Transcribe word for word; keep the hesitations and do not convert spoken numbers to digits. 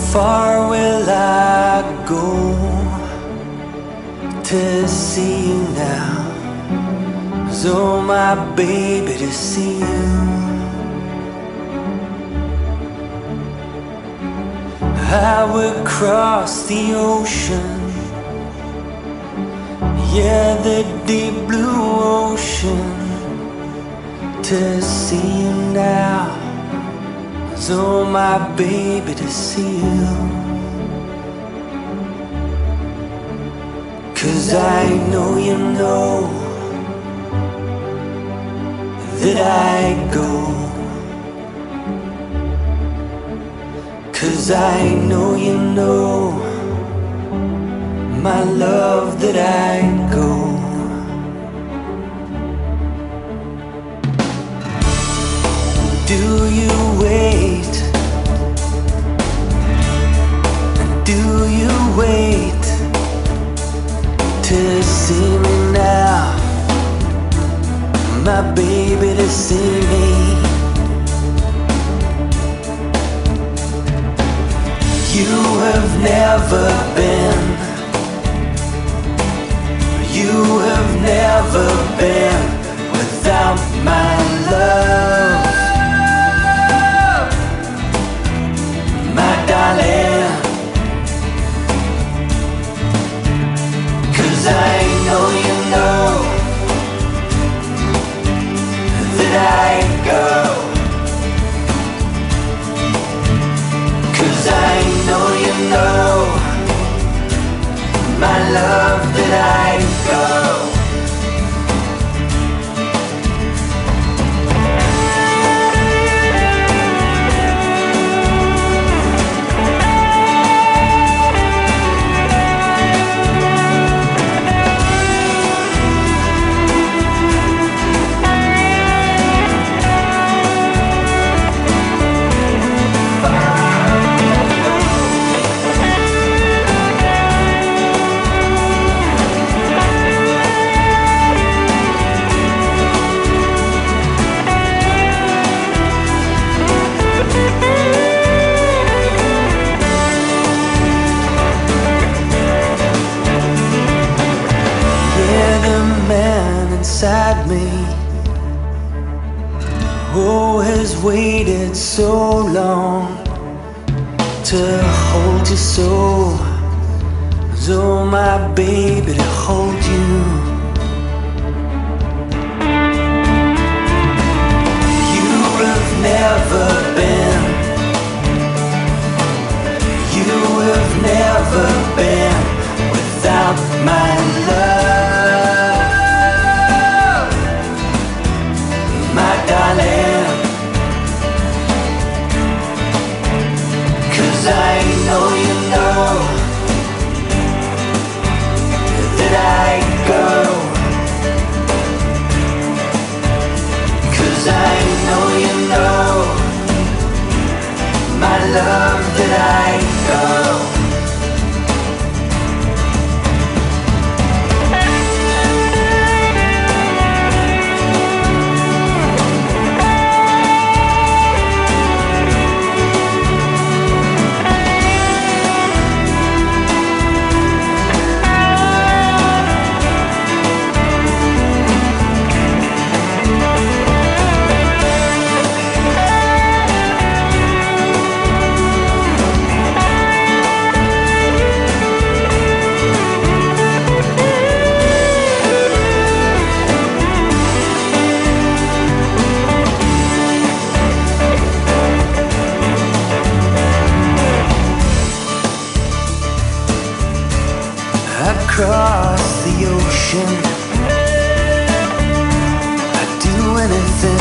far will I go to see you now? 'Cause oh my baby, to see you. I would cross the ocean, yeah, the deep blue ocean, to see you now. 'Cause oh my baby, to see you. 'Cause I know you know that I go. 'Cause I know you know, my love, that I go. Do you wait? Do you wait to see me now? My baby, to see me. You have never been, you have never been without my love, my darling. 'Cause I know you know that I go. 'Cause I know you know, my love, that I go. Inside me, oh, has waited so long to hold you so. Oh my baby, to hold you. You have never been, you have never been without my love, my darling. 'Cause I know you know that I go. 'Cause I know you know, my love, that I go. Across the ocean, I'd do anything